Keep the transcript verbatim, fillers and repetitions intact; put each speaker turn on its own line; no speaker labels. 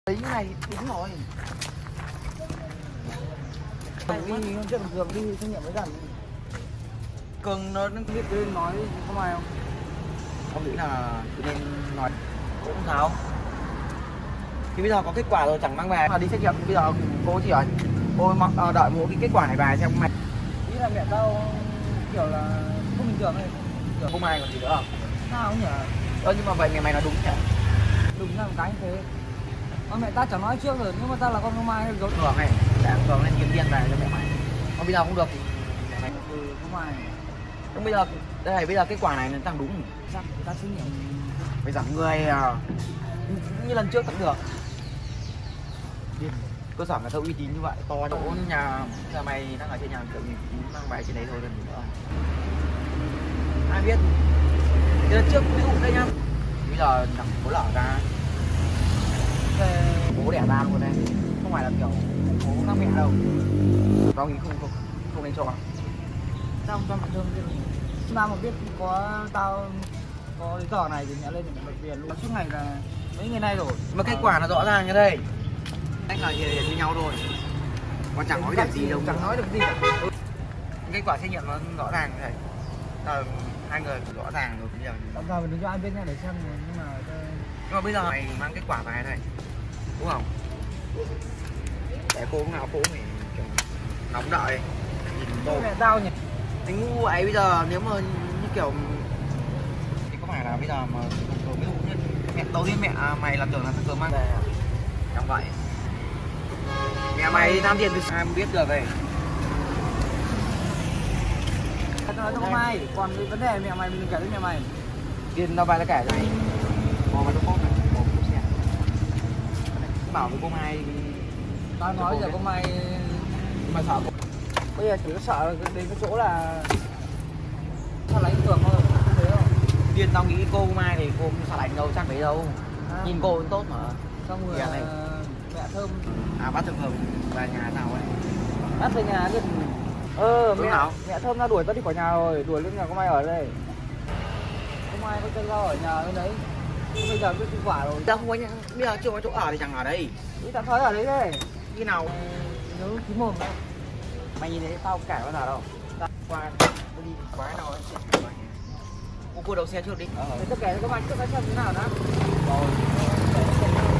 Đấy này đúng rồi. Mày đi hôm trước Cường đi xét nghiệm với dần. Cường nó nó biết lên nói có ai không? Ông nghĩ là tự nên nói cũng không sao. Thì bây giờ có kết quả rồi chẳng mang về mà đi xét nghiệm, bây giờ cô chỉ ở cô mặc đợi mỗi cái kết quả này về xem mày. Ý là mẹ tao kiểu là không bình thường này. Không ai còn gì nữa không? Sao không nhỉ? Ơ nhưng mà vậy mày mày nói đúng nhỉ? Đúng là một cái như thế. Mà mẹ ta chẳng nói trước rồi, nhưng mà ta là con không ai rồi. Cường này, đã Cường lên kiếm tiền về cho mẹ mày. Mà bây giờ không được thì mày ừ, không ai. Nhưng bây giờ đây này, bây giờ kết quả này nó tăng đúng nhỉ? Chắc người ta xét nghiệm. Bây giờ người như lần trước cũng được. Cơ sở người ta uy tín như vậy, to chỗ nhà nhà mày đang ở trên nhà kiểu gì mang về trên đấy thôi cần gì nữa. Ai biết. Thế lần trước ví dụ đây nhá. Bây giờ thằng bố lở ra. Bố đẻ ra luôn đây, không phải là kiểu bố các mẹ đâu. Tao nghĩ không không không nên cho. Sao không cho mẹ thương chứ? Tao mà biết có tao có lý do này thì mẹ lên bệnh viện luôn. Suốt ngày là mấy ngày nay rồi. Mà kết quả là rõ ràng như đây. Cách là gì như nhau thôi. Còn chẳng nói được gì đâu, chẳng nói được gì cả. Ừ. Kết quả xét nghiệm nó rõ ràng như này. Tao hai người rõ ràng rồi bây giờ. Tao giờ mình đừng cho ai biết nha để xem nhưng mà nhưng mà bây giờ mày mang kết quả về đây. Đúng không? Để cô lúc nào cô phải kiểu nóng đợi nhìn tô mẹ tao nhỉ. Tính ngu ấy bây giờ nếu mà như kiểu thì có phải là bây giờ mà ví dụ như mẹ đầu tiên mẹ mày là tưởng là thằng Cường mang về chẳng vậy. Mẹ mày tham tiền thì ai biết được vậy. Tao nói cho mày, còn cái vấn đề mẹ mày mình đừng kể với mẹ mày. Tiền tao về là kể này. Bò vào trong cốt này. Bảo với cô Mai tao nói giờ cô Mai mà sợ cô... Bây giờ chỉ có sợ đến cái chỗ là sao đánh Cường thôi, không thấy không? Điên tao nghĩ cô Mai thì cô không sợ đánh đâu, chắc đấy đâu. À, nhìn cô cũng tốt mà. Xong rồi này. Mẹ Thơm à bắt Thơm Thơm về nhà nào ấy. Bắt về nhà chứ. Ờ mẹ nào? Mẹ Thơm ra đuổi tao đi khỏi nhà rồi, đuổi lên nhà cô Mai ở đây. Cô Mai có chân rau ở nhà bên đấy. Bây giờ cái kết quả rồi. Tao không có nhà, bây giờ chưa có chỗ ở thì chẳng ở đây. Đi tạm thời ở đấy đây. Khi nào nhớ kín mồm đấy. Mày nhìn thấy tao cãi bao giờ đâu. Tao qua tôi đi quái nào ấy. Cô cua đầu xe trước đi. Ờ. Thế tao kể cho các bạn trước cái xem thế nào đã. Rồi.